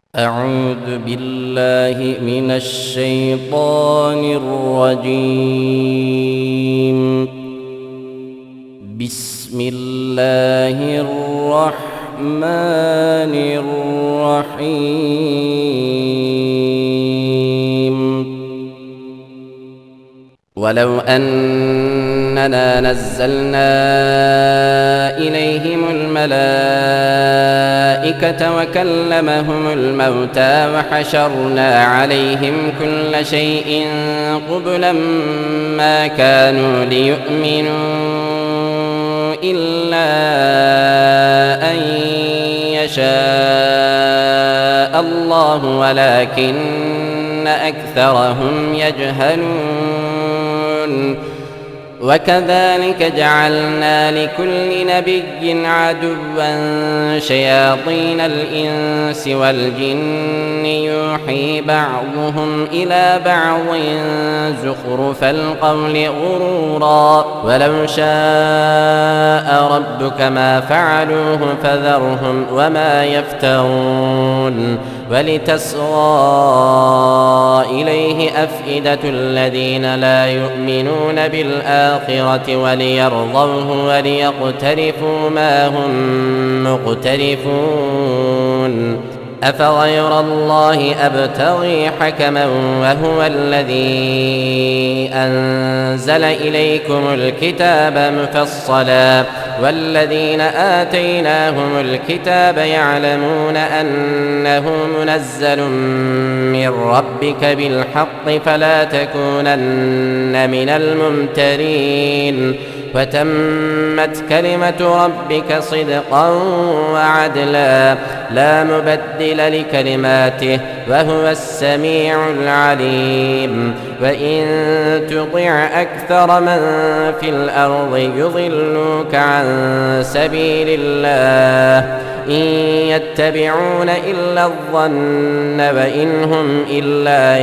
أعوذ بالله من الشيطان الرجيم. بسم الله الرحمن الرحيم. ولو أننا نزلنا إليهم الملائكة وكلمهم الموتى وحشرنا عليهم كل شيء قبلا ما كانوا ليؤمنوا إلا أن يشاء الله ولكن أكثرهم يجهلون. وكذلك جعلنا لكل نبي عدوا شياطين الإنس والجن يوحي بعضهم إلى بعض زخرف القول غرورا ولو شاء ربك ما فعلوه فذرهم وما يفترون. ولتصغى إليه أفئدة الذين لا يؤمنون بالآخرة وليرضوه وليقترفوا ما هم مقترفون. أفغير الله أبتغي حكما وهو الذي أنزل إليكم الكتاب مفصلا والذين آتيناهم الكتاب يعلمون أنه منزل من ربك بالحق فلا تكونن من الممترين. وتمت كلمة ربك صدقا وعدلا لا مبدل لكلماته وهو السميع العليم. وإن تطع أكثر من في الأرض يضلوك عن سبيل الله إن يتبعون إلا الظن وإن هم إلا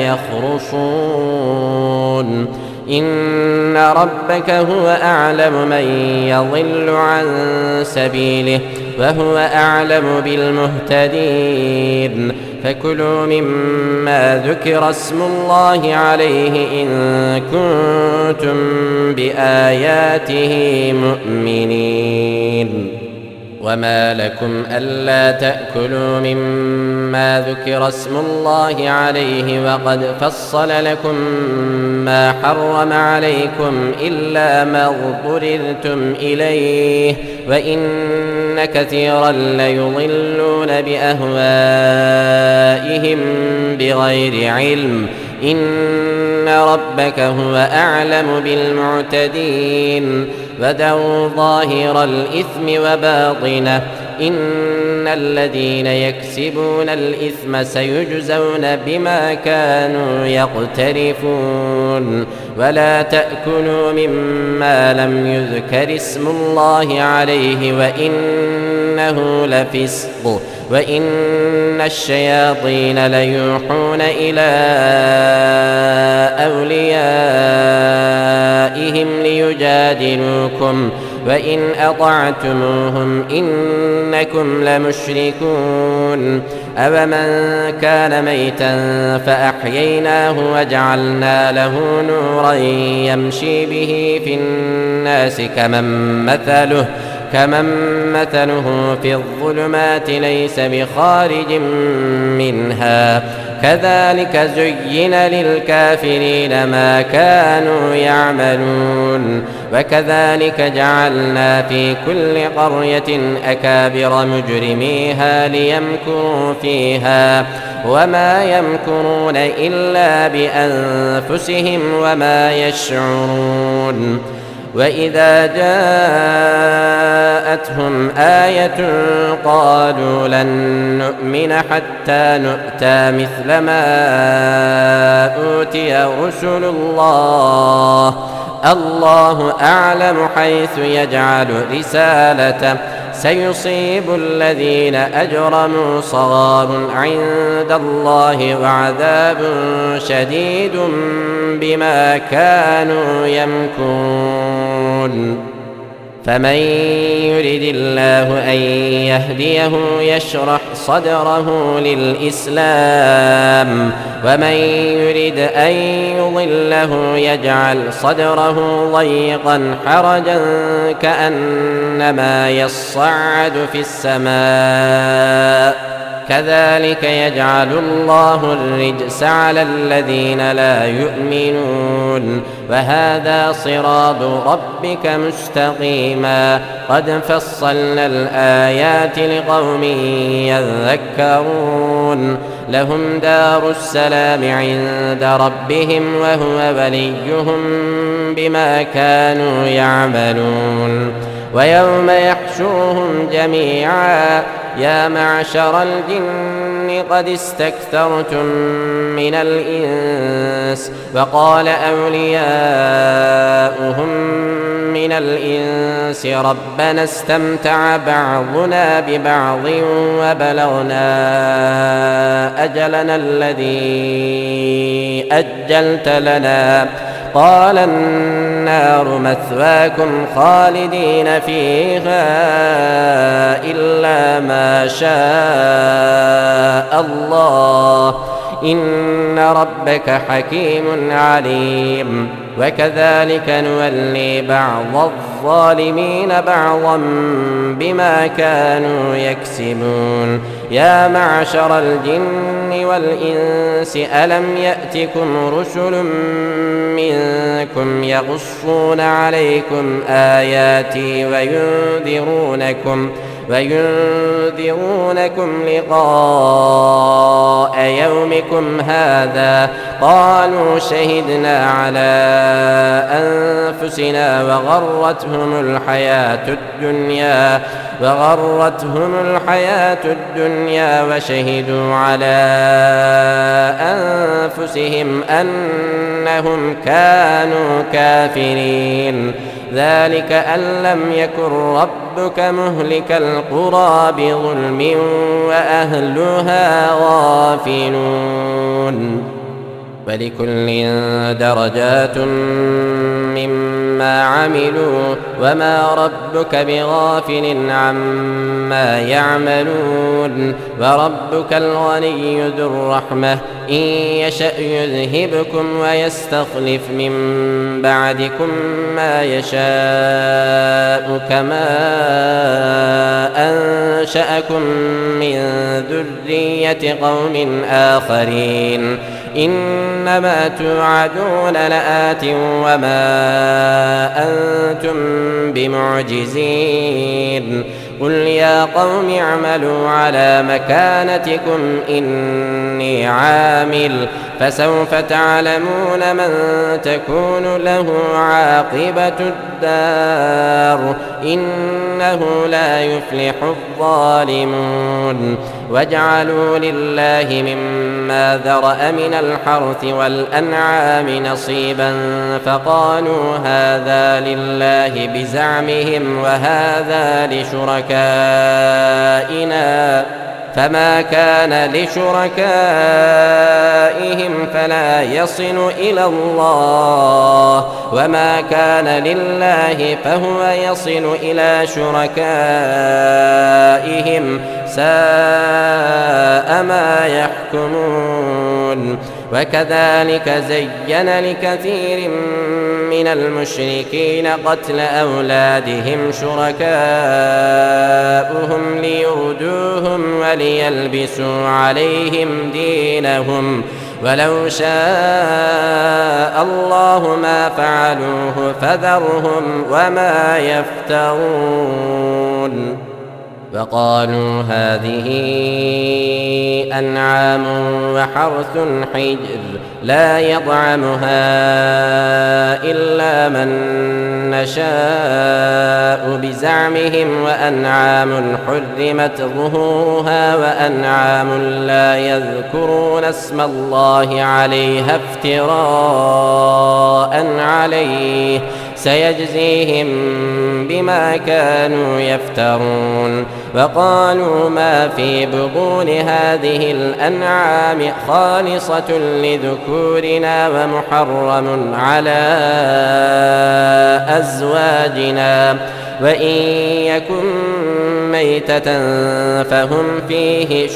يخرصون. إن ربك هو أعلم من يضل عن سبيله وهو أعلم بالمهتدين. فكلوا مما ذكر اسم الله عليه إن كنتم بآياته مؤمنين. وما لكم ألا تأكلوا مما ذكر اسم الله عليه وقد فصل لكم ما حرم عليكم إلا ما اضطررتم إليه وإن كثيرا ليضلون بأهوائهم بغير علم. إن ربك هو أعلم بالمعتدين. وذروا ظاهر الإثم وباطنه إن الذين يكسبون الإثم سيجزون بما كانوا يقترفون. ولا تأكلوا مما لم يذكر اسم الله عليه وإنه لفسق وإن الشياطين ليوحون إلى أوليائهم ليجادلوكم وإن أطعتموهم إنكم لمشركون. أومن كان ميتا فأحييناه وجعلنا له نورا يمشي به في الناس كمن مثله في الظلمات ليس بخارج منها. كذلك زين للكافرين ما كانوا يعملون. وكذلك جعلنا في كل قرية أكابر مجرميها ليمكروا فيها وما يمكرون إلا بأنفسهم وما يشعرون. وإذا جاءتهم آية قالوا لن نؤمن حتى نؤتى مثل ما أوتي رسل الله الله أعلم حيث يجعل رسالته سيصيب الذين أجرموا صغار عند الله وعذاب شديد بما كانوا يمكرون. فمن يرد الله أن يهديه يشرح صدره للإسلام ومن يرد أن يضله يجعل صدره ضيقا حرجا كأنما يصعد في السماء كذلك يجعل الله الرجس على الذين لا يؤمنون وهذا صراط ربك مستقيما قد فصلنا الآيات لقوم يذكرون لهم دار السلام عند ربهم وهو وليهم بما كانوا يعملون ويوم يحشرهم جميعا يا معشر الجن قد استكثرتم من الإنس وقال أولياؤهم من الإنس ربنا استمتع بعضنا ببعض وبلغنا أجلنا الذي أجلت لنا قال النار مثواكم خالدين فيها إلا ما شاء الله إن ربك حكيم عليم وكذلك نولي بعض الظالمين بعضا بما كانوا يكسبون يا معشر الجن والإنس ألم يأتكم رسل منكم يقصون عليكم آياتي وينذرونكم لقاء يومكم هذا قالوا شهدنا على أنفسنا وغرتهم الحياة الدنيا وشهدوا على أنفسهم أنهم كانوا كافرين ذلك أن لم يكن ربك مهلك القرى بظلم وأهلها غافلون ولكل درجات مما عملوا وما ربك بغافل عما يعملون وربك الغني ذو الرحمة إن يشأ يذهبكم ويستخلف من بعدكم ما يشاء كما أنشأكم من ذرية قوم آخرين إنما توعدون لآت وما أنتم بمعجزين قل يا قوم اعملوا على مكانتكم إني عامل فسوف تعلمون من تكون له عاقبة الدار إنه لا يفلح الظالمون واجعلوا لله مما ذرأ من الحرث والأنعام نصيبا فقالوا هذا لله بزعمهم وهذا لشركائنا فما كان لشركائهم فلا يصل إلى الله وما كان لله فهو يصل إلى شركائهم ساء ما يحكمون وكذلك زين لكثير من المشركين قتل أولادهم شركاؤهم ليردوهم وليلبسوا عليهم دينهم ولو شاء الله ما فعلوه فذرهم وما يفترون فقالوا هذه أنعام وحرث حجر لا يطعمها إلا من نشاء بزعمهم وأنعام حرمت ظهورها وأنعام لا يذكرون اسم الله عليها افتراء عليه سيجزيهم بما كانوا يفترون وقالوا ما في بطون هذه الأنعام خالصة لذكورنا ومحرم على أزواجنا وإن يكن ميتة فهم فيه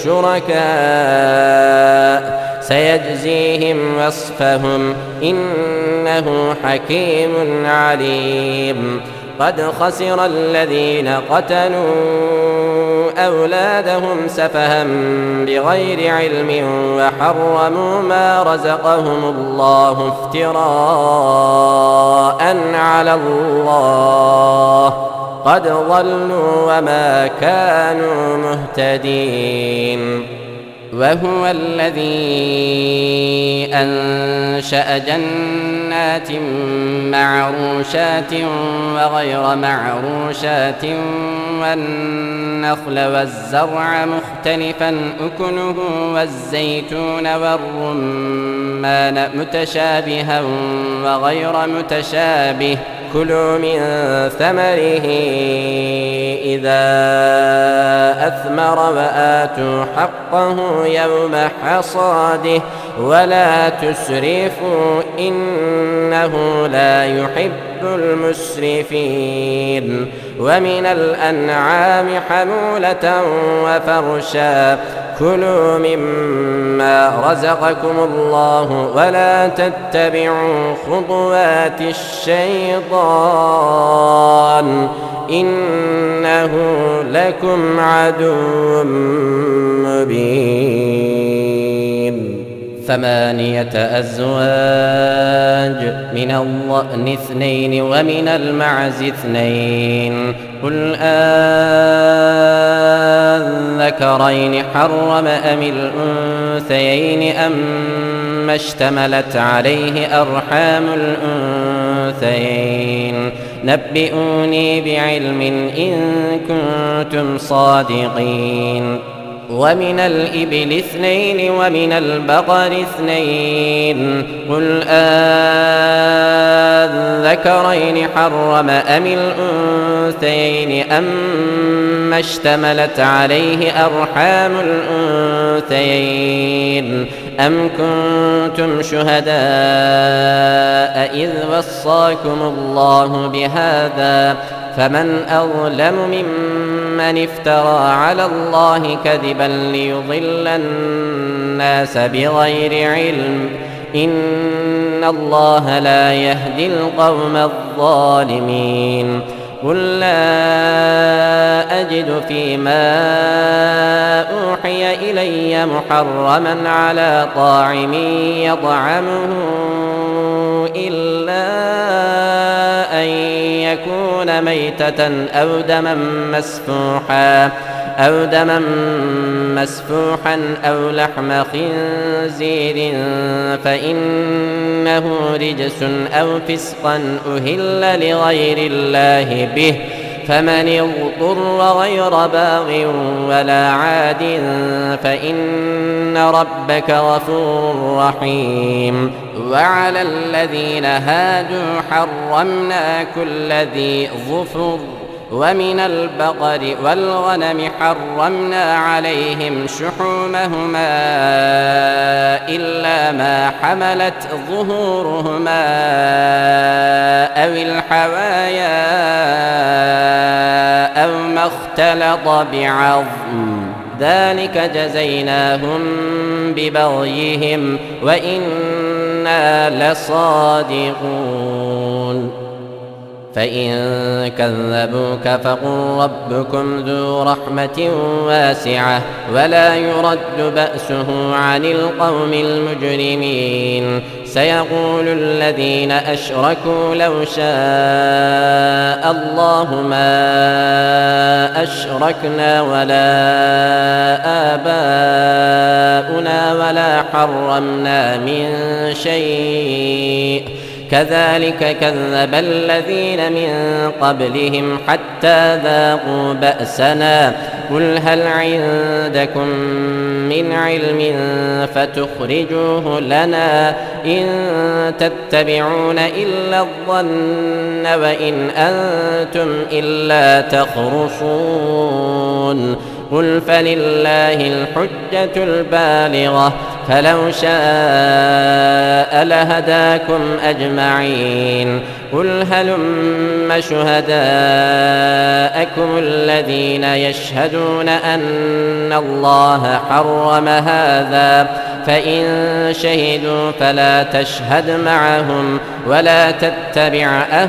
شركاء سيجزيهم وصفهم إنه حكيم عليم. قد خسر الذين قتلوا أولادهم سفها بغير علم وحرموا ما رزقهم الله افتراء على الله قد ضلوا وما كانوا مهتدين. وهو الذي أنشأ جنات معروشات وغير معروشات والنخل والزرع مختلفا أكله والزيتون والرمان متشابها وغير متشابه كلوا من ثمره إذا أثمر وآتوا حقه يوم حصاده ولا تسرفوا إنه لا يحب المسرفين. ومن الأنعام حمولة وفرشا كلوا مما رزقكم الله ولا تتبعوا خطوات الشيطان إنه لكم عدو مبين. 8 أزواج من الضأن 2 ومن المعز 2 قل أذكرين حرم أم الأنثيين أم اشتملت عليه أرحام الأنثيين نبئوني بعلم إن كنتم صادقين. ومن الإبل 2 ومن البقر 2 قل أذكرين حرم أم الأنثيين أم اشتملت عليه أرحام الأنثيين أم كنتم شهداء إذ وصاكم الله بهذا فمن أظلم ممن افترى على الله كذبا ليضل الناس بغير علم إن الله لا يهدي القوم الظالمين. قل لا أجد فيما أوحي إلي محرما على طاعم يطعمه إلا أن يكون ميتة أو دما مسفوحا أو لحم خنزير فإنه رجس أو فسقا أهل لغير الله به فمن اضطر غير باغ ولا عاد فإن ربك غفور رحيم. وعلى الذين هادوا حرمنا كل ذي ظفر ومن البقر والغنم حرمنا عليهم شحومهما إلا ما حملت ظهورهما أو الحوايا أو ما اختلط بعظم ذلك جزيناهم ببغيهم وإنا لصادقون. فإن كذبوك فقل ربكم ذو رحمة واسعة ولا يرد بأسه عن القوم المجرمين. سيقول الذين أشركوا لو شاء الله ما أشركنا ولا آباؤنا ولا حرمنا من شيء كذلك كذب الذين من قبلهم حتى ذاقوا بأسنا قل هل عندكم من علم فتخرجوه لنا إن تتبعون إلا الظن وإن أنتم إلا تخرصون قل فلله الحجة البالغة فلو شاء لهداكم أجمعين قل هلم شهداءكم الذين يشهدون أن الله حرم هذا فإن شهدوا فلا تشهد معهم ولا تتبع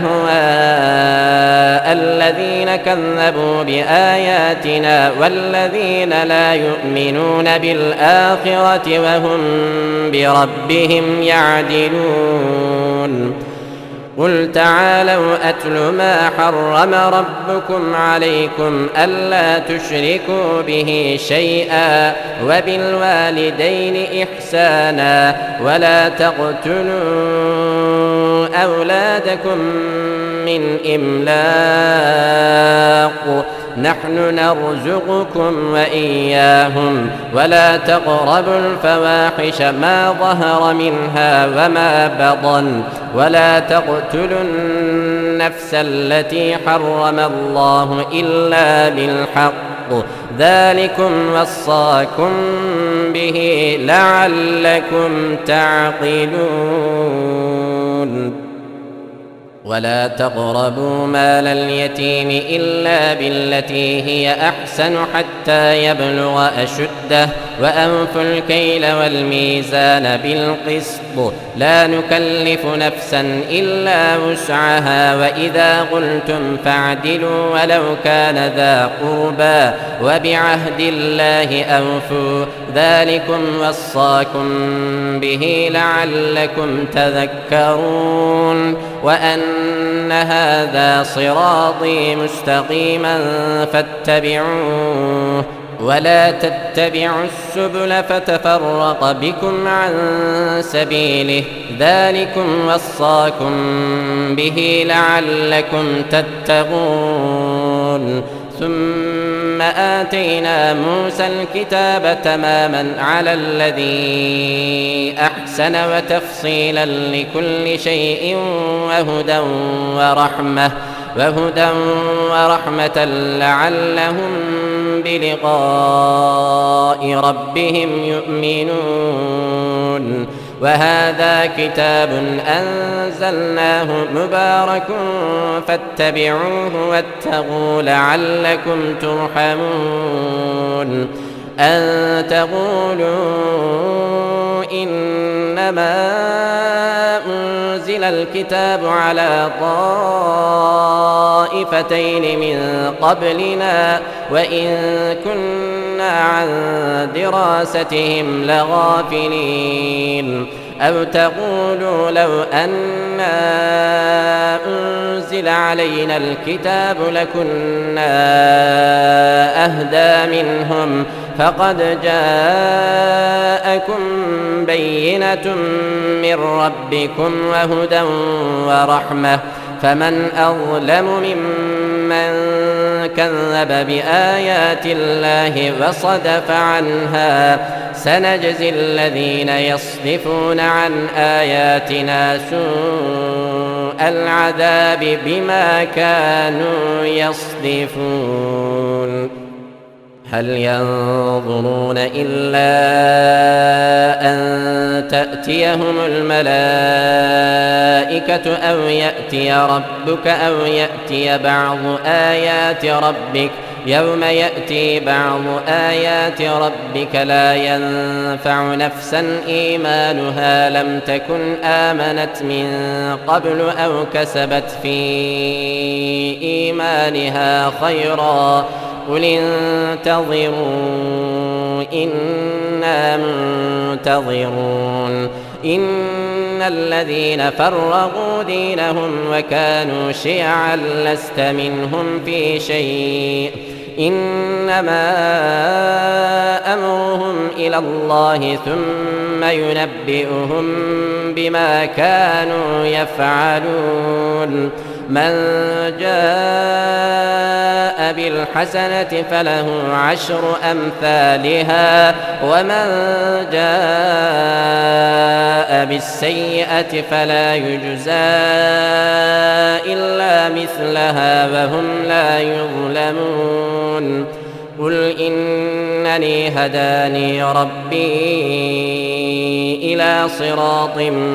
أهواء الذين كذبوا بآياتنا والذين لا يؤمنون بالآخرة وهم بربهم يعدلون قل تعالوا أتل ما حرم ربكم عليكم ألا تشركوا به شيئا وبالوالدين إحسانا ولا تقتلوا أولادكم من إملاق نحن نرزقكم وإياهم ولا تقربوا الفواحش ما ظهر منها وما بطن ولا تقتلوا النفس التي حرم الله إلا بالحق ذلكم وصاكم به لعلكم تعقلون ولا تقربوا مال اليتيم إلا بالتي هي أحسن حتى يبلغ أشده وأوفوا الكيل والميزان بالقسط لا نكلف نفسا إلا وسعها وإذا قلتم فاعدلوا ولو كان ذا قربى وبعهد الله أوفوا ذلكم وصاكم به لعلكم تذكرون وأن هذا صراطي مستقيما فاتبعوه ولا تتبعوا السبل فتفرق بكم عن سبيله ذلكم وصاكم به لعلكم تتقون ثم آتينا موسى الكتاب تماما على الذي أحسن وتفصيلا لكل شيء وهدى ورحمة لعلهم بلقاء ربهم يؤمنون وهذا كتاب أنزلناه مبارك فاتبعوه واتقوا لعلكم ترحمون أن تقولوا إنما أنزل الكتاب على طائفتين من قبلنا وإن كنا عن دراستهم لغافلين أو تقولوا لو أنا أنزل علينا الكتاب لكنا أهدى منهم فقد جاءكم بينة من ربكم وهدى ورحمة فمن أظلم ممن كذب بآيات الله وصدف عنها سنجزي الذين يصدفون عن آياتنا سوء العذاب بما كانوا يصدفون هل ينظرون إلا أن تأتيهم الملائكة أو يأتي ربك أو يأتي بعض آيات ربك يوم يأتي بعض آيات ربك لا ينفع نفسا إيمانها لم تكن آمنت من قبل أو كسبت في إيمانها خيرا قل انتظروا إنا منتظرون إن الذين فرقوا دينهم وكانوا شيعا لست منهم في شيء إنما أمرهم إلى الله ثم ينبئهم بما كانوا يفعلون من جاء بالحسنة فله عشر أمثالها ومن جاء بالسيئة فلا يجزى إلا مثلها وهم لا يظلمون قل إنني هداني ربي إلى صراط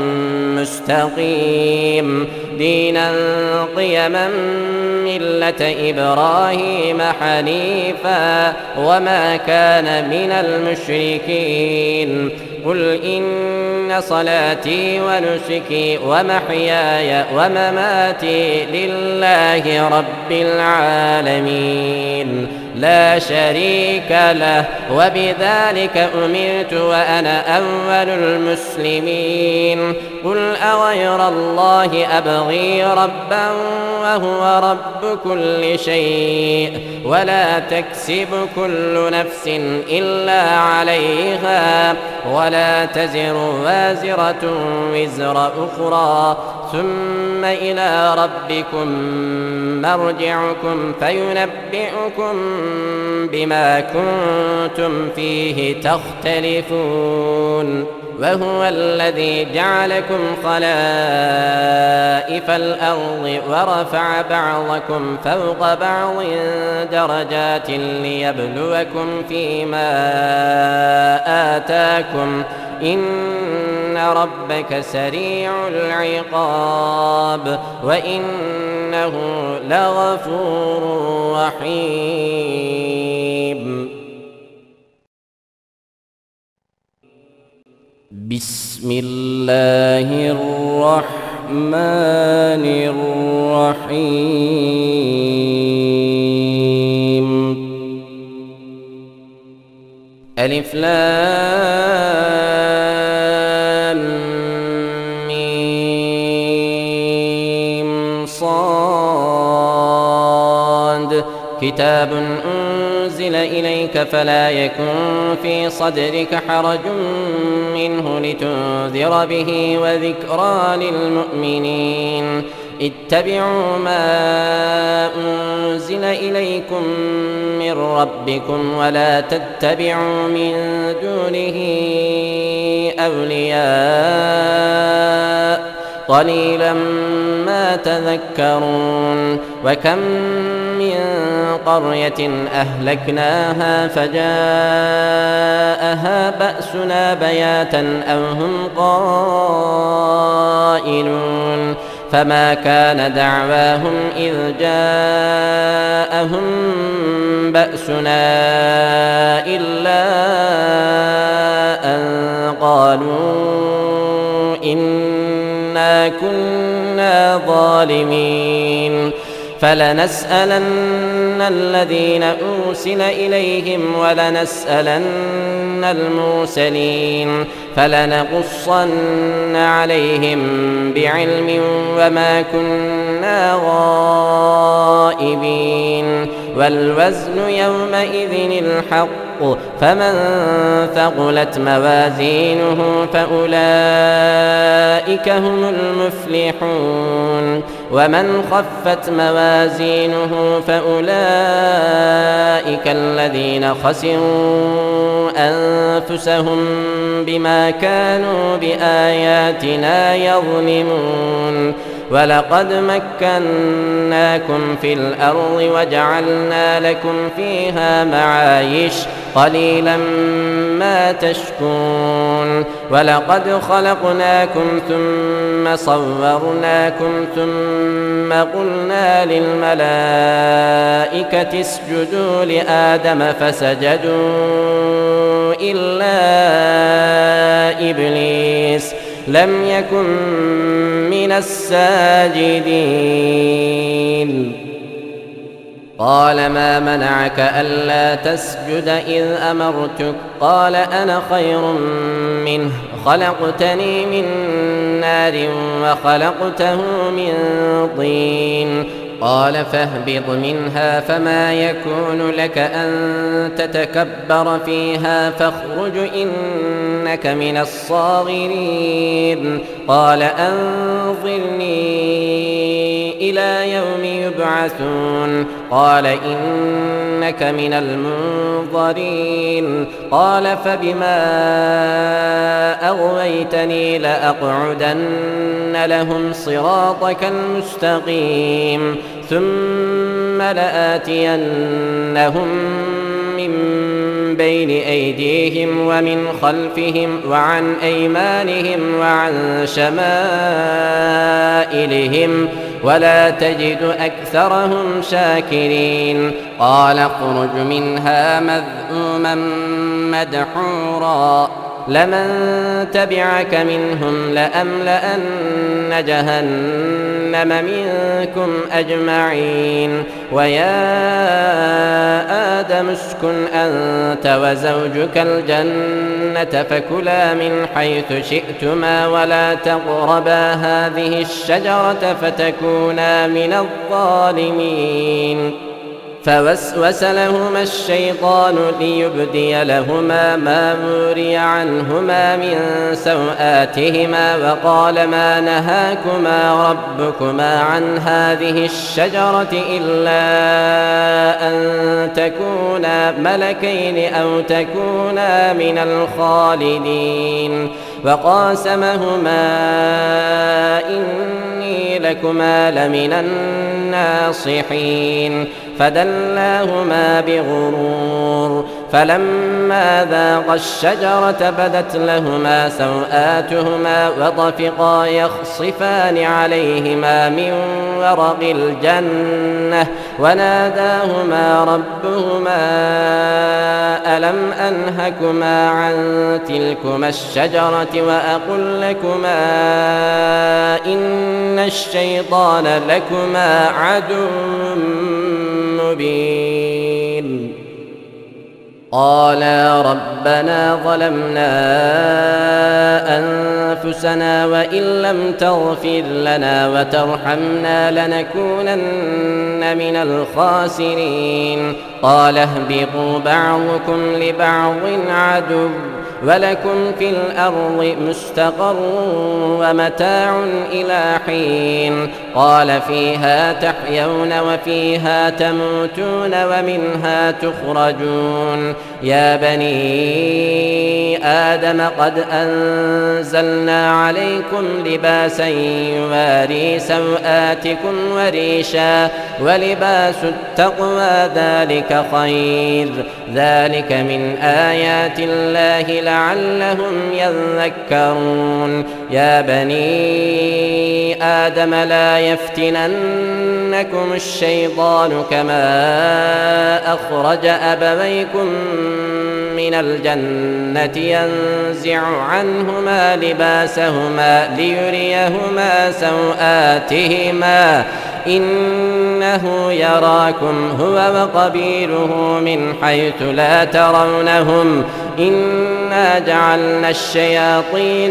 مستقيم دينا قيما ملة إبراهيم حنيفا وما كان من المشركين قل إن صلاتي ونسكي ومحياي ومماتي لله رب العالمين لا شريك له وبذلك أمرت وأنا أول المسلمين قل أغير الله أبغي ربا وهو رب كل شيء ولا تكسب كل نفس إلا عليها ولا تزر وازرة وزر أخرى ثم إلى ربكم مرجعكم فينبئكم بما كنتم فيه تختلفون وهو الذي جعلكم خلائف الأرض ورفع بعضكم فوق بعض درجات ليبلوكم فيما آتاكم إن ربك سريع العقاب وإنه لغفور رحيم بسم الله الرحمن الرحيم ألف لام ميم صاد كتاب أنزل إليك فلا يكن في صدرك حرج منه لتنذر به وذكرى للمؤمنين اتبعوا ما أنزل إليكم من ربكم ولا تتبعوا من دونه أولياء قليلا ما تذكرون وكم من قرية أهلكناها فجاءها بأسنا بياتا أو هم قائلون فما كان دعواهم إذ جاءهم بأسنا إلا أن قالوا إنا كنا ظالمين فلنسألن الذين أرسل إليهم ولنسألن المرسلين فلنقصن عليهم بعلم وما كنا غائبين والوزن يومئذ الحق فمن ثقلت موازينه فأولئك هم المفلحون ومن خفت موازينه فأولئك الذين خسروا أنفسهم بما كانوا بآياتنا يظلمون ولقد مكناكم في الأرض وجعلنا لكم فيها معايش قليلا ما تشكرون ولقد خلقناكم ثم صورناكم ثم قلنا للملائكة اسجدوا لآدم فسجدوا إلا إبليس لم يكن من الساجدين قال ما منعك ألا تسجد إذ أمرتك قال أنا خير منه خلقتني من نار وخلقته من طين قال فاهبط منها فما يكون لك أن تتكبر فيها فاخرج إنك من الصاغرين قال أنظرني إلى يوم يبعثون قال إنك من المنظرين قال فبما أغويتني لأقعدن لهم صراطك ثم لآتينهم من بين أيديهم ومن خلفهم وعن أيمانهم وعن شمائلهم ولا تجد أكثرهم شاكرين قال اخرج منها مذءوما مدحورا لمن تبعك منهم لأملأن جهنم منكم أجمعين ويا آدم اسكن أنت وزوجك الجنة فكلا من حيث شئتما ولا تقربا هذه الشجرة فتكونا من الظالمين فوسوس لهما الشيطان ليبدي لهما ما وري عنهما من سوآتهما وقال ما نهاكما ربكما عن هذه الشجرة إلا أن تكونا ملكين أو تكونا من الخالدين وقاسمهما إني لكما لمن الناصحين فدلاهما بغرور فلما ذاقا الشجرة بدت لهما سوآتهما وطفقا يخصفان عليهما من ورق الجنة وناداهما ربهما ألم أنهكما عن تلكما الشجرة وأقل لكما إن الشيطان لكما عدو مبين قالا ربنا ظلمنا أنفسنا وإن لم تغفر لنا وترحمنا لنكونن من الخاسرين قال اهبطوا بعضكم لبعض عدو ولكم في الأرض مستقر ومتاع إلى حين قال فيها تحيون وفيها تموتون ومنها تخرجون يا بني آدم قد أنزلنا عليكم لباسا يواري سوآتكم وريشا ولباس التقوى ذلك خير ذلك من آيات الله لعلهم يذكرون يا بني آدم لا يفتننكم الشيطان كما أخرج أبويكم من الجنة ينزع عنهما لباسهما ليريهما سوآتهما إنه يراكم هو وقبيله من حيث لا ترونهم إنا جعلنا الشياطين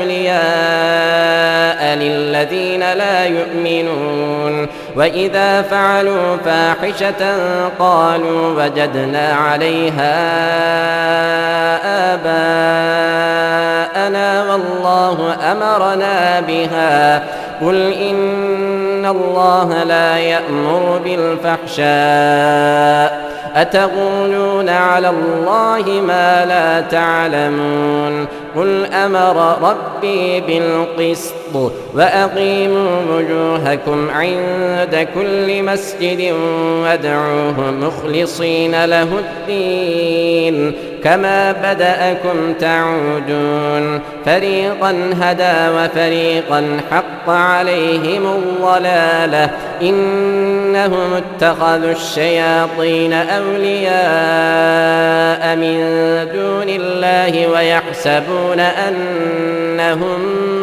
أولياء للذين لا يؤمنون وإذا فعلوا فاحشة قالوا وجدنا عليها آباءنا والله أمرنا بها قل إن الله لا يأمر بالفحشاء أتقولون على الله ما لا تعلمون قل أمر ربي بالقسط وأقيموا وجوهكم عند كل مسجد وادعوه مخلصين له الدين كما بدأكم تعودون فريقا هدى وفريقا حق عليهم الضلالة إنهم اتخذوا الشياطين أولياء من دون الله ويحسبون أنهم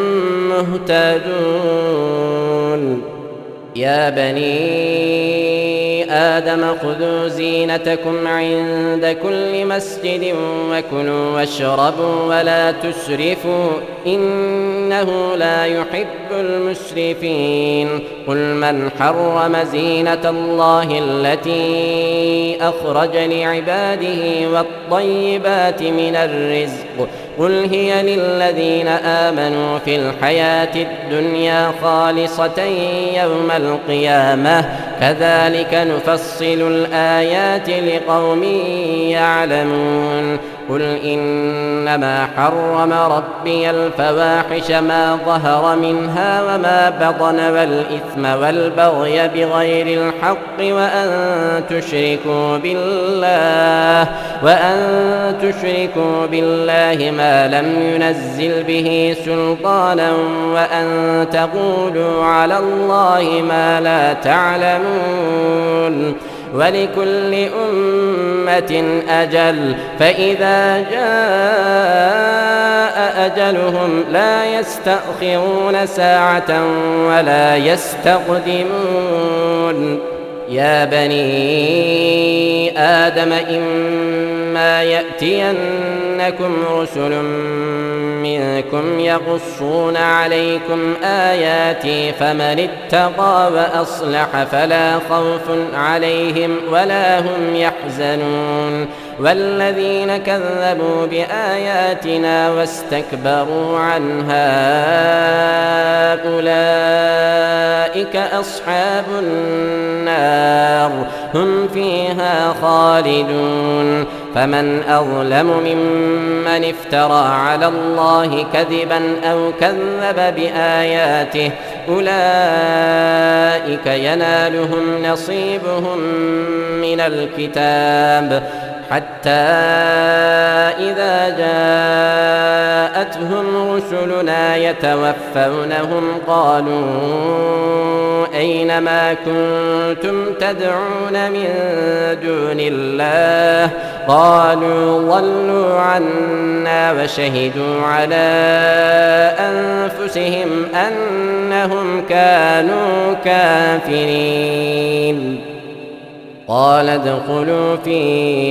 مهتدون يا بني آدم خذوا زينتكم عند كل مسجد وكلوا واشربوا ولا تسرفوا إنه لا يحب المسرفين قل من حرم زينة الله التي أخرج لعباده والطيبات من الرزق قل هي للذين آمنوا في الحياة الدنيا خالصة يوم القيامة كذلك نفصل الآيات لقوم يعلمون قل إنما حرم ربي الفواحش ما ظهر منها وما بطن والإثم والبغي بغير الحق وأن تشركوا بالله ما لم ينزل به سلطانا وأن تقولوا على الله ما لا تعلمون ولكل أمة أجل فإذا جاء أجلهم لا يستأخرون ساعة ولا يستقدمون يا بني آدم إما يأتينكم رسل منكم يقصون عليكم آياتي فمن اتقى وأصلح فلا خوف عليهم ولا هم يحزنون والذين كذبوا بآياتنا واستكبروا عنها أولئك أصحاب النار هم فيها خالدون فمن أظلم ممن افترى على الله كذبا أو كذب بآياته أولئك ينالهم نصيبهم من الكتاب حتى إذا جاءتهم رسلنا يتوفونهم قالوا أين ما كنتم تدعون من دون الله قالوا ضلوا عنا وشهدوا على أنفسهم أنهم كانوا كافرين قال ادخلوا في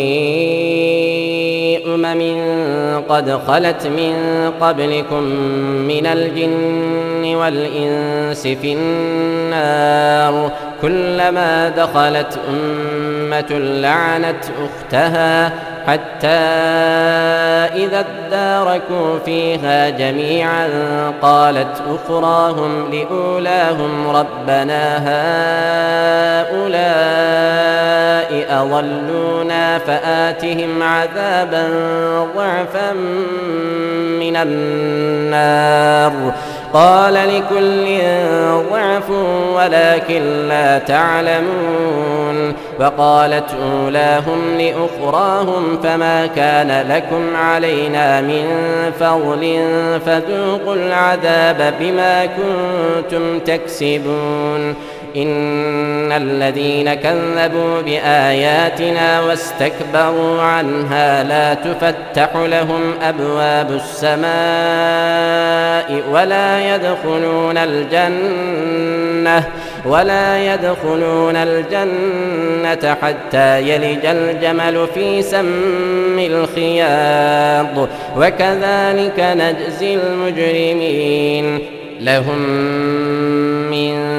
قد خلت من قبلكم من الجن والإنس في النار كلما دخلت أمة لعنت أختها حتى إذا اداركوا فيها جميعا قالت أخراهم لأولاهم ربنا هؤلاء أضلونا فآتهم عذابا ضعفا من النار قال لكل ضعف ولكن لا تعلمون وقالت أولاهم لأخراهم فما كان لكم علينا من فضل فذوقوا العذاب بما كنتم تكسبون إن الذين كذبوا بآياتنا واستكبروا عنها لا تفتح لهم أبواب السماء ولا يدخلون الجنة حتى يلج الجمل في سم الخياط وكذلك نجزي المجرمين لهم من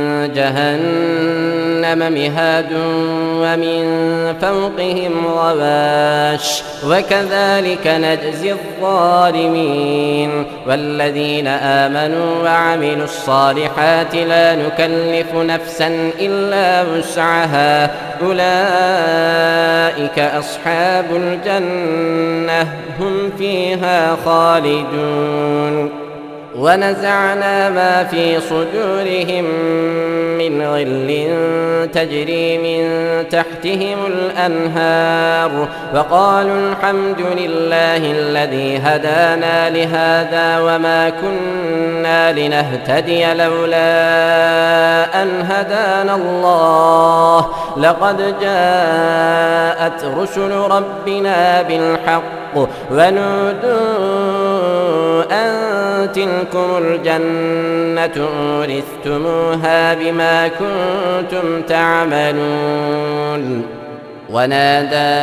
جهنم مهاد ومن فوقهم غواش وكذلك نجزي الظالمين والذين آمنوا وعملوا الصالحات لا نكلف نفسا إلا وسعها أولئك أصحاب الجنة هم فيها خالدون ونزعنا ما في صدورهم من غل تجري من تحتهم الأنهار وقالوا الحمد لله الذي هدانا لهذا وما كنا لنهتدي لولا أن هدانا الله لقد جاءت رسل ربنا بالحق ونودوا أن تلكم الجنة أورثتموها بما كنتم تعملون ونادى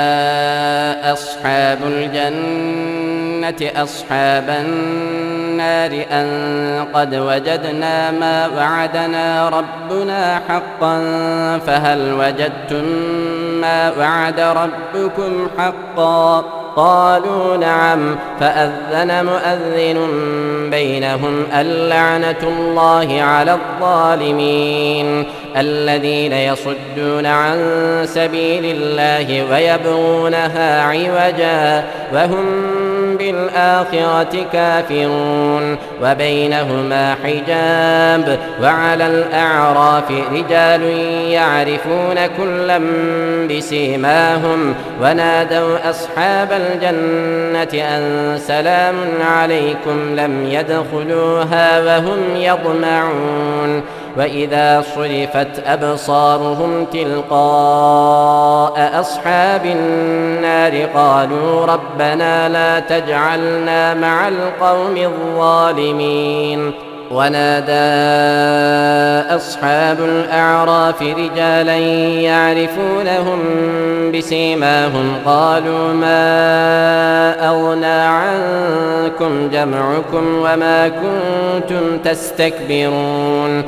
أصحاب الجنة أصحاب النار أن قد وجدنا ما وعدنا ربنا حقا فهل وجدتم ما وعد ربكم حقا قالوا نعم. فأذن مؤذن بينهم اللعنة الله على الظالمين الذين يصدون عن سبيل الله ويبغونها عوجا وهم بالآخرة كافرون وبينهما حجاب. وعلى الأعراف رجال يعرفون كلا بسيماهم ونادوا أصحاب الجنة أن سلام عليكم لم يدخلوها وهم يطمعون. وإذا صرفت أبصارهم تلقاء أصحاب النار قالوا ربنا لا تجعلنا مع القوم الظالمين. ونادى أصحاب الأعراف رجالا يعرفونهم بسيماهم قالوا ما أغنى عنكم جمعكم وما كنتم تستكبرون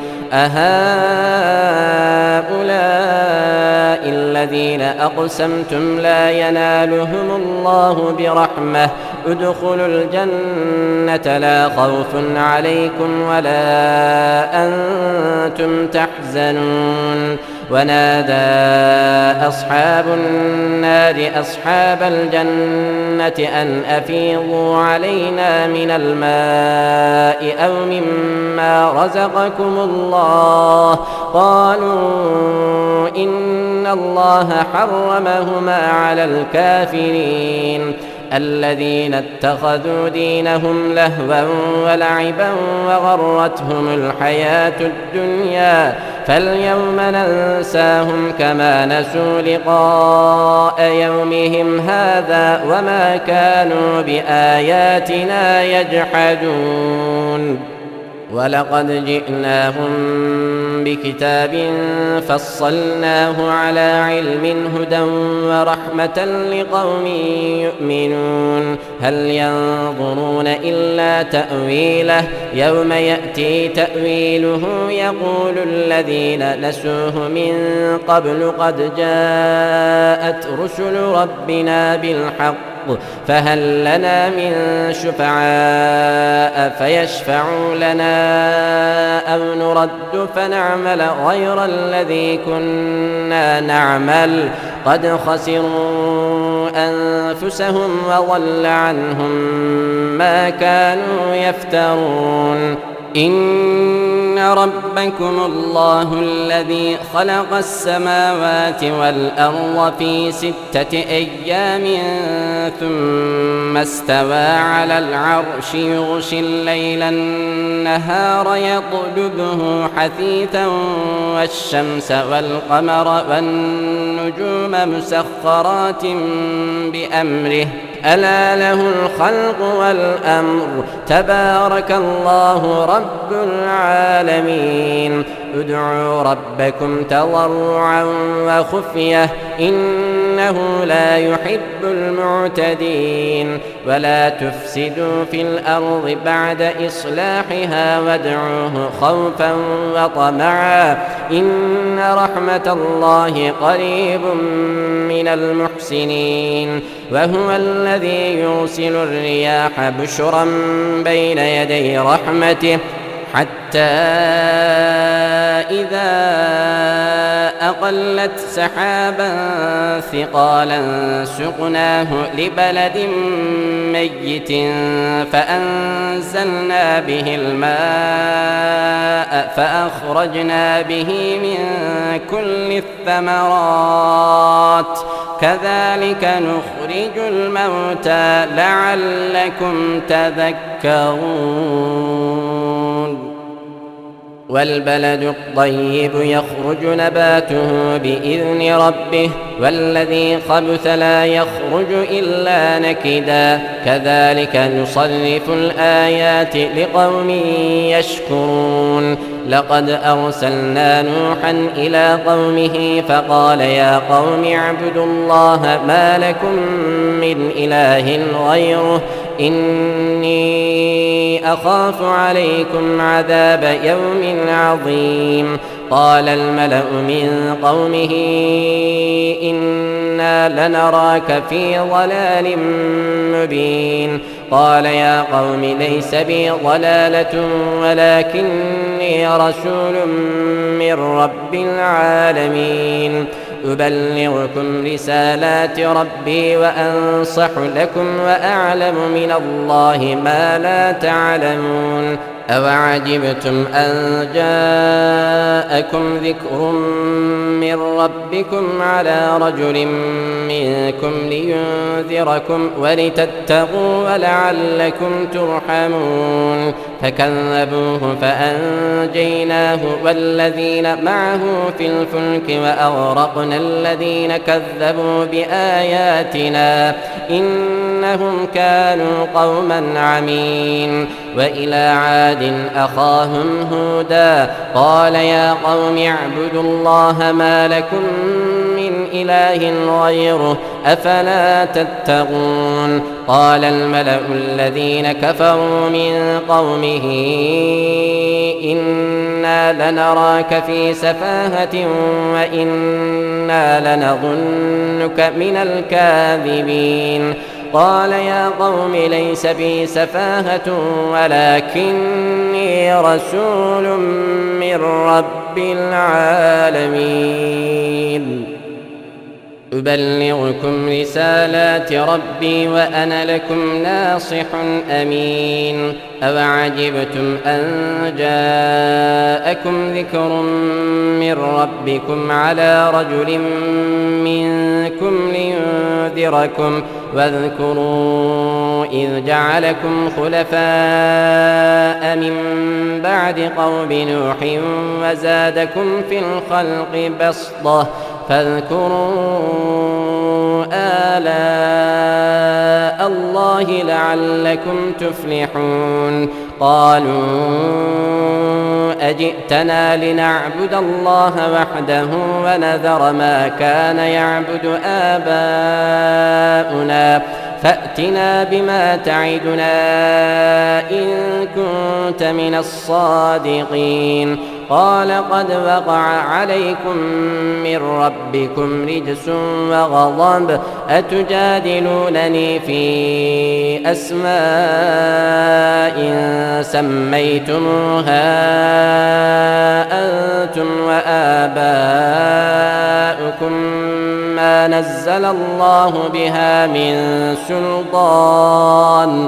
أهؤلاء الذين أقسمتم لا ينالهم الله برحمة ادخلوا الجنة لا خوف عليكم ولا أنتم تحزنون. ونادى أصحاب النار أصحاب الجنة أن أفيضوا علينا من الماء أو مما رزقكم الله قالوا إن الله حرمهما على الكافرين الذين اتخذوا دينهم لهوا ولعبا وغرتهم الحياة الدنيا فاليوم ننساهم كما نسوا لقاء يومهم هذا وما كانوا بآياتنا يجحدون. ولقد جئناهم بكتاب فصلناه على علم هدى ورحمة لقوم يؤمنون. هل ينظرون إلا تأويله يوم يأتي تأويله يقول الذين نسوه من قبل قد جاءت رسل ربنا بالحق فهل لنا من شفعاء فيشفعوا لنا أو نرد فنعمل غير الذي كنا نعمل قد خسروا أنفسهم وضل عنهم ما كانوا يفترون. إن ربكم الله الذي خلق السماوات والأرض في 6 أيام ثم استوى على العرش يغشي الليل النهار يطلبه حثيثا والشمس والقمر والنجوم مسخرات بأمره ألا له الخلق والأمر تبارك الله رب العالمين. ادعوا ربكم تضرعا وخفية إنه لا يحب المعتدين. ولا تفسدوا في الأرض بعد إصلاحها وادعوه خوفا وطمعا إن رحمة الله قريب من المحسنين. وهو الذي يرسل الرياح بشرا بين يدي رحمته حتى إذا أقلت سحابا ثقالا سقناه لبلد ميت فأنزلنا به الماء فأخرجنا به من كل الثمرات كذلك نخرج الموتى لعلكم تذكرون. والبلد الطيب يخرج نباته بإذن ربه والذي خبث لا يخرج إلا نكدا كذلك نصرف الآيات لقوم يشكرون. لقد أرسلنا نوحا إلى قومه فقال يا قوم اعبدوا الله ما لكم من إله غيره إني أخاف عليكم عذاب يوم عظيم. قال الملأ من قومه إنا لنراك في ضلال مبين. قال يا قوم ليس بي ضلالة ولكني رسول من رب العالمين أبلغكم رسالات ربي وأنصح لكم وأعلم من الله ما لا تعلمون. أوعجبتم أن جاءكم ذكر من ربكم على رجل منكم لينذركم ولتتقوا ولعلكم ترحمون. فكذبوه فأنجيناه والذين معه في الفلك وأغرقنا الذين كذبوا بآياتنا إنهم كانوا قوما عمين. وإلى عاد أخاهم هودا قال يا قوم اعبدوا الله ما لكم من إله غيره أفلا تتقون. قال الملأ الذين كفروا من قومه إنا لنراك في سفاهة وإنا لنظنك من الكاذبين. قال يا قوم ليس بي سفاهة ولكني رسول من رب العالمين أبلغكم رسالات ربي وأنا لكم ناصح أمين. أوعجبتم أن جاءكم ذكر من ربكم على رجل منكم لينذركم واذكروا إذ جعلكم خلفاء من بعد قوم نوح وزادكم في الخلق بسطة فاذكروا آلاء الله لعلكم تفلحون. قالوا أجئتنا لنعبد الله وحده ونذر ما كان يعبد آباؤنا فأتنا بما تعدنا إن كنت من الصادقين. قال قد وقع عليكم من ربكم رجس وغضب أتجادلونني في أسماء سميتموها أنتم وآباؤكم ما نزل الله بها من سلطان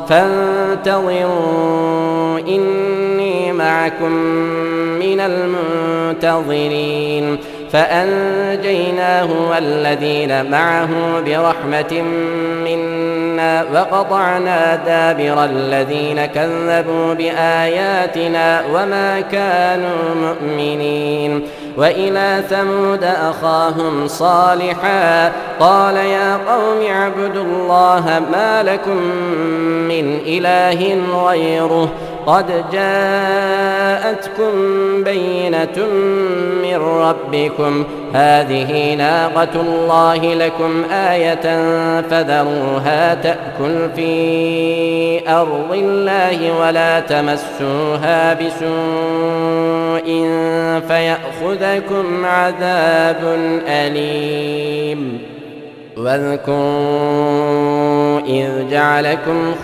فانتظروا إني معكم من المنتظرين. فأنجيناه والذين معه برحمة منا وقطعنا دابر الذين كذبوا بآياتنا وما كانوا مؤمنين. وإلى ثمود أخاهم صالحا قال يا قوم اعبدوا الله ما لكم من إله غيره قد جاءتكم بينة من ربكم هذه ناقة الله لكم آية فذروها تأكل في أرض الله ولا تمسوها بسوء فيأخذكم عذاب أليم. واذكروا إذ جعلكم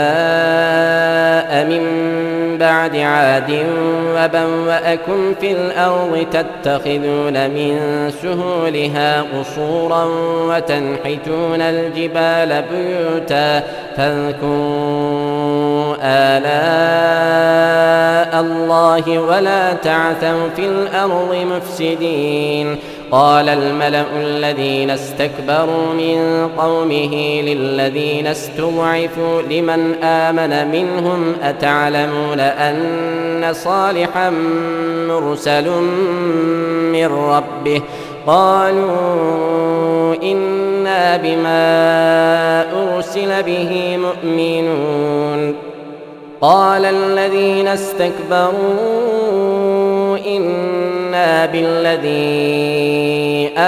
خلفاء من بعد عاد وبوأكم في الأرض تتخذون من سهولها قصورا وتنحتون الجبال بيوتا فاذكروا آلاء الله ولا تعثوا في الأرض مفسدين. قال الملأ الذين استكبروا من قومه للذين استضعفوا لمن آمن منهم أتعلمون أن صالحا مرسل من ربه قالوا إنا بما أرسل به مؤمنون. قال الذين استكبروا إنا بالذي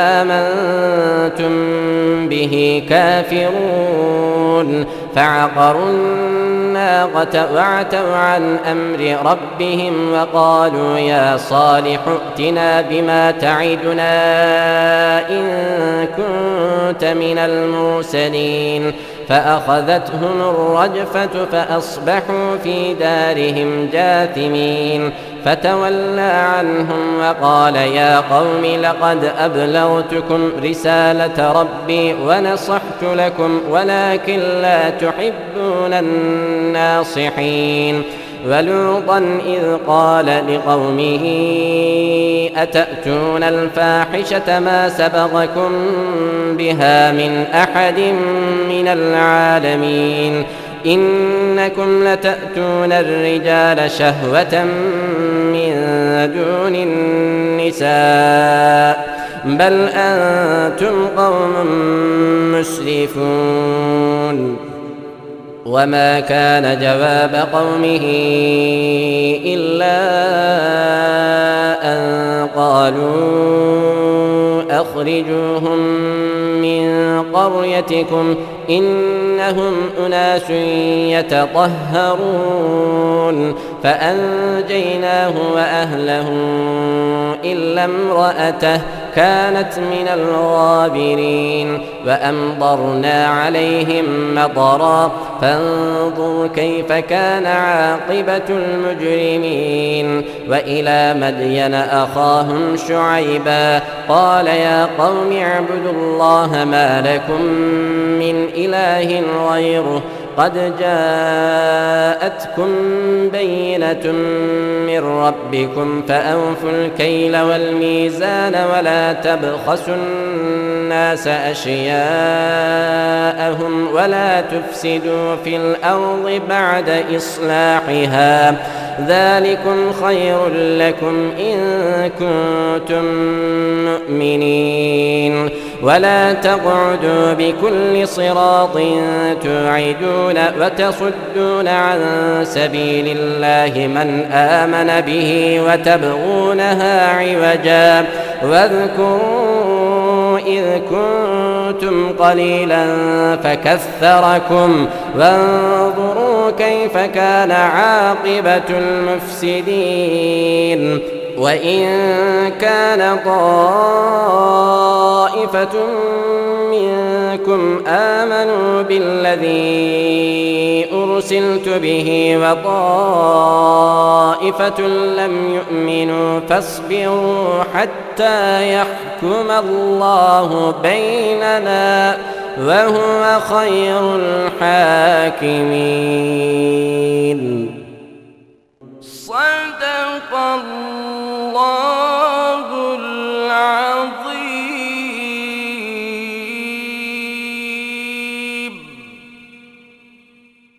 آمنتم به كافرون فعقروا الناقة الناقة وعتوا عن أمر ربهم وقالوا يا صالح ائتنا بما تعدنا إن كنت من المرسلين فأخذتهم الرجفة فأصبحوا في دارهم جاثمين فتولى عنهم وقال يا قوم لقد أبلغتكم رسالة ربي ونصحت لكم ولكن لا تحبون الناصحين ولوطا إذ قال لقومه أتأتون الفاحشة ما سبقكم بها من أحد من العالمين إنكم لتأتون الرجال شهوة من دون النساء بل أنتم قوم مسرفون وما كان جواب قومه إلا أن قالوا أخرجوهم من قريتكم إنهم أناس يتطهرون فأنجيناه وأهله إلا امرأته كانت من الغابرين وأمطرنا عليهم مطرا فانظر كيف كان عاقبة المجرمين وإلى مدين أخاهم شعيبا قال يا قوم اعبدوا الله ما لكم من إله غيره قد جاءتكم بينة من ربكم فأوفوا الكيل والميزان ولا تبخسوا الناس أشياءهم ولا تفسدوا في الأرض بعد إصلاحها ذلكم خير لكم إن كنتم مؤمنين ولا تقعدوا بكل صراط توعدون وتصدون عن سبيل الله من آمن به وتبغونها عوجا واذكروا إذ كنتم قليلا فكثركم وانظروا كيف كان عاقبة المفسدين وإن كان طائفة منكم آمنوا بالذي أرسلت به وطائفة لم يؤمنوا فاصبروا حتى يحكم الله بيننا وهو خير الحاكمين. صدق الله.